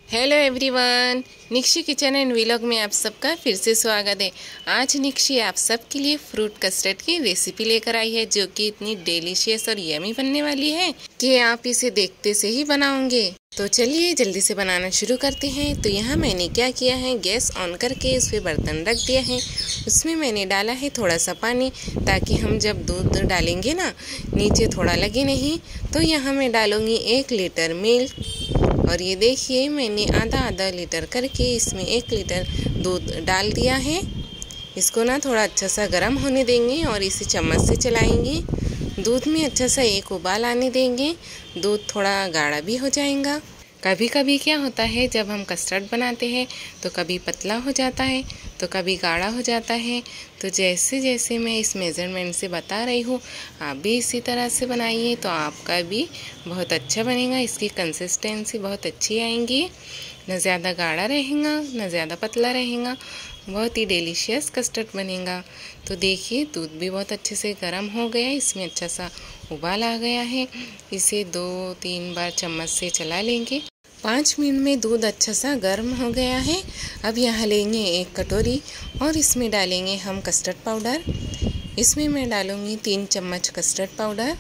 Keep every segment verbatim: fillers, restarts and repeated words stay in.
Hello everyone, Nikshi kitchen and vlog में आप सबका फिर से स्वागत है। आज निक्शी आप सबके लिए फ्रूट कस्टर्ड की रेसिपी लेकर आई है, जो कि इतनी डिलीशियस और यमी बनने वाली है कि आप इसे देखते से ही बनाओगे। तो चलिए जल्दी से बनाना शुरू करते हैं। तो यहाँ मैंने क्या किया है, गैस ऑन करके उस पर बर्तन रख दिया है। उसमें मैंने डाला है थोड़ा सा पानी, ताकि हम जब दूध डालेंगे ना नीचे थोड़ा लगे नहीं। तो यहाँ मैं डालूँगी एक लीटर मिल्क। और ये देखिए मैंने आधा आधा लीटर करके इसमें एक लीटर दूध डाल दिया है। इसको ना थोड़ा अच्छा सा गर्म होने देंगे और इसे चम्मच से चलाएंगे। दूध में अच्छा सा एक उबाल आने देंगे, दूध थोड़ा गाढ़ा भी हो जाएगा। कभी कभी क्या होता है, जब हम कस्टर्ड बनाते हैं तो कभी पतला हो जाता है तो कभी गाढ़ा हो जाता है। तो जैसे जैसे मैं इस मेज़रमेंट से बता रही हूँ, आप भी इसी तरह से बनाइए तो आपका भी बहुत अच्छा बनेगा। इसकी कंसिस्टेंसी बहुत अच्छी आएंगी, न ज़्यादा गाढ़ा रहेगा न ज़्यादा पतला रहेगा, बहुत ही डिलीशियस कस्टर्ड बनेगा। तो देखिए दूध भी बहुत अच्छे से गर्म हो गया, इसमें अच्छा सा उबाल आ गया है। इसे दो तीन बार चम्मच से चला लेंगे। पाँच मिनट में दूध अच्छा सा गर्म हो गया है। अब यहाँ लेंगे एक कटोरी और इसमें डालेंगे हम कस्टर्ड पाउडर। इसमें मैं डालूँगी तीन चम्मच कस्टर्ड पाउडर।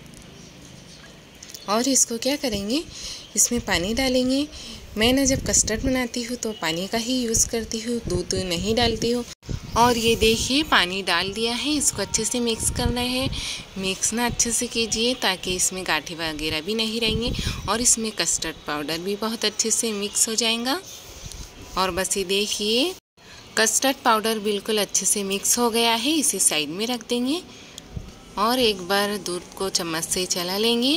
और इसको क्या करेंगे, इसमें पानी डालेंगे। मैं ना जब कस्टर्ड बनाती हूँ तो पानी का ही यूज़ करती हूँ, दूध नहीं डालती हूँ। और ये देखिए पानी डाल दिया है, इसको अच्छे से मिक्स कर रहे हैं। मिक्स ना अच्छे से कीजिए ताकि इसमें गांठें वगैरह भी नहीं रहेंगे और इसमें कस्टर्ड पाउडर भी बहुत अच्छे से मिक्स हो जाएगा। और बस ये देखिए कस्टर्ड पाउडर बिल्कुल अच्छे से मिक्स हो गया है, इसे साइड में रख देंगे और एक बार दूध को चम्मच से चला लेंगे।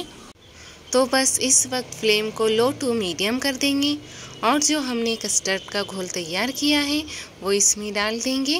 तो बस इस वक्त फ्लेम को लो टू मीडियम कर देंगे और जो हमने कस्टर्ड का घोल तैयार किया है वो इसमें डाल देंगे।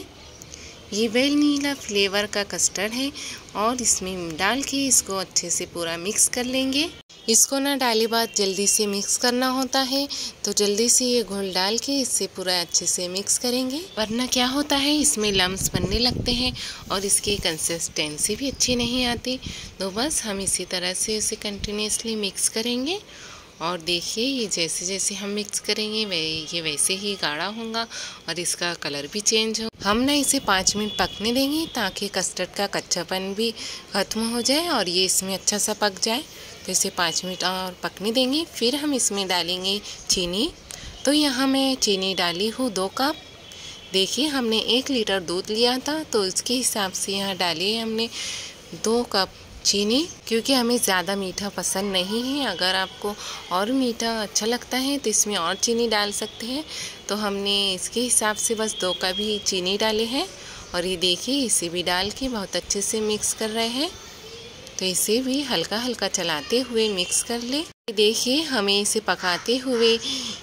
ये वैनिला फ्लेवर का कस्टर्ड है और इसमें डाल के इसको अच्छे से पूरा मिक्स कर लेंगे। इसको ना डाले बाद जल्दी से मिक्स करना होता है, तो जल्दी से ये घोल डाल के इससे पूरा अच्छे से मिक्स करेंगे, वरना क्या होता है इसमें लम्स बनने लगते हैं और इसकी कंसिस्टेंसी भी अच्छी नहीं आती। तो बस हम इसी तरह से इसे कंटिन्यूसली मिक्स करेंगे। और देखिए ये जैसे जैसे हम मिक्स करेंगे वे ये वैसे ही गाढ़ा होगा और इसका कलर भी चेंज हो। हम ना इसे पाँच मिनट पकने देंगे ताकि कस्टर्ड का कच्चापन भी ख़त्म हो जाए और ये इसमें अच्छा सा पक जाए। तो इसे पाँच मिनट और पकने देंगे। फिर हम इसमें डालेंगे चीनी। तो यहाँ मैं चीनी डाली हूँ दो कप। देखिए हमने एक लीटर दूध लिया था तो इसके हिसाब से यहाँ डाली है हमने दो कप चीनी, क्योंकि हमें ज़्यादा मीठा पसंद नहीं है। अगर आपको और मीठा अच्छा लगता है तो इसमें और चीनी डाल सकते हैं। तो हमने इसके हिसाब से बस दो कप ही चीनी डाले हैं। और ये देखिए इसे भी डाल के बहुत अच्छे से मिक्स कर रहे हैं। तो इसे भी हल्का हल्का चलाते हुए मिक्स कर ले। देखिए हमें इसे पकाते हुए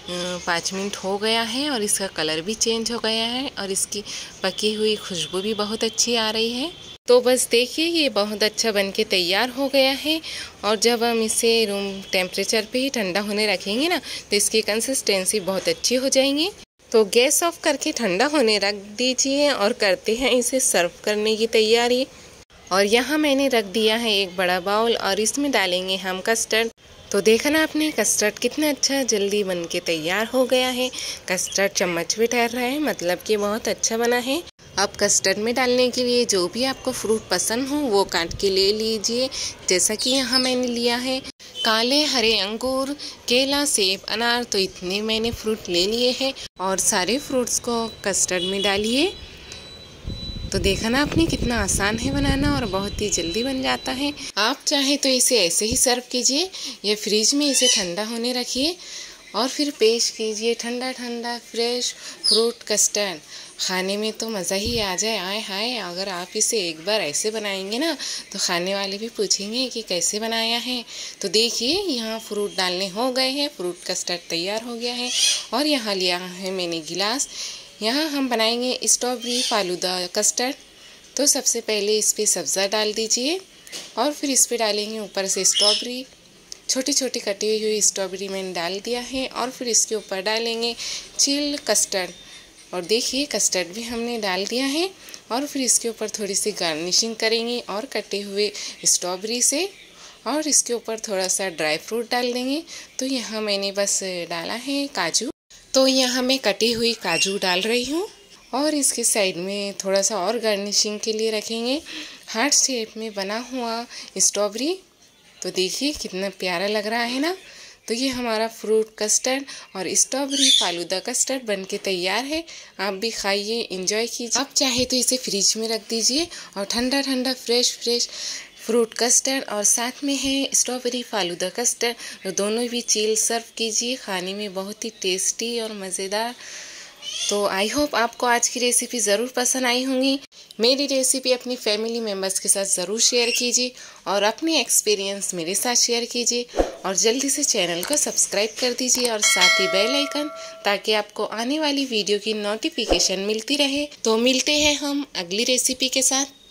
पाँच मिनट हो गया है और इसका कलर भी चेंज हो गया है और इसकी पकी हुई खुशबू भी बहुत अच्छी आ रही है। तो बस देखिए ये बहुत अच्छा बनके तैयार हो गया है। और जब हम इसे रूम टेम्परेचर पे ही ठंडा होने रखेंगे ना तो इसकी कंसिस्टेंसी बहुत अच्छी हो जाएंगी। तो गैस ऑफ करके ठंडा होने रख दीजिए और करते हैं इसे सर्व करने की तैयारी। और यहाँ मैंने रख दिया है एक बड़ा बाउल और इसमें डालेंगे हम कस्टर्ड। तो देखा ना आपने कस्टर्ड कितना अच्छा जल्दी बन के तैयार हो गया है। कस्टर्ड चम्मच भी ठहर रहा है, मतलब कि बहुत अच्छा बना है। अब कस्टर्ड में डालने के लिए जो भी आपको फ्रूट पसंद हो वो काट के ले लीजिए। जैसा कि यहाँ मैंने लिया है काले हरे अंगूर, केला, सेब, अनार। तो इतने मैंने फ्रूट ले लिए हैं और सारे फ्रूट्स को कस्टर्ड में डालिए। तो देखा ना आपने कितना आसान है बनाना और बहुत ही जल्दी बन जाता है। आप चाहें तो इसे ऐसे ही सर्व कीजिए या फ्रिज में इसे ठंडा होने रखिए और फिर पेश कीजिए ठंडा ठंडा फ्रेश फ्रूट कस्टर्ड। खाने में तो मज़ा ही आ जाए। आए हाय, अगर आप इसे एक बार ऐसे बनाएंगे ना तो खाने वाले भी पूछेंगे कि कैसे बनाया है। तो देखिए यहाँ फ्रूट डालने हो गए हैं, फ्रूट कस्टर्ड तैयार हो गया है। और यहाँ लिया है मैंने गिलास। यहाँ हम बनाएंगे स्ट्रॉबेरी फालूदा कस्टर्ड। तो सबसे पहले इस पर सब्ज़ा डाल दीजिए और फिर इस पर डालेंगे ऊपर से स्ट्रॉबेरी। छोटी छोटी कटी हुई स्ट्रॉबेरी मैंने डाल दिया है और फिर इसके ऊपर डालेंगे चिल कस्टर्ड। और देखिए कस्टर्ड भी हमने डाल दिया है और फिर इसके ऊपर थोड़ी सी गार्निशिंग करेंगे और कटे हुए स्ट्रॉबेरी से। और इसके ऊपर थोड़ा सा ड्राई फ्रूट डाल देंगे। तो यहाँ मैंने बस डाला है काजू। तो यहाँ मैं कटी हुई काजू डाल रही हूँ और इसके साइड में थोड़ा सा और गार्निशिंग के लिए रखेंगे हार्ट शेप में बना हुआ स्ट्रॉबेरी। तो देखिए कितना प्यारा लग रहा है ना। तो ये हमारा फ्रूट कस्टर्ड और स्ट्रॉबेरी फालूदा कस्टर्ड बनके तैयार है। आप भी खाइए, एंजॉय कीजिए। आप चाहे तो इसे फ्रिज में रख दीजिए और ठंडा ठंडा फ्रेश फ्रेश फ्रूट कस्टर्ड और साथ में है स्ट्रॉबेरी फालूदा कस्टर्ड, तो दोनों भी चिल सर्व कीजिए। खाने में बहुत ही टेस्टी और मज़ेदार। तो आई होप आपको आज की रेसिपी ज़रूर पसंद आई होंगी। मेरी रेसिपी अपनी फैमिली मेम्बर्स के साथ ज़रूर शेयर कीजिए और अपने एक्सपीरियंस मेरे साथ शेयर कीजिए और जल्दी से चैनल को सब्सक्राइब कर दीजिए और साथ ही बेल आइकन, ताकि आपको आने वाली वीडियो की नोटिफिकेशन मिलती रहे। तो मिलते हैं हम अगली रेसिपी के साथ।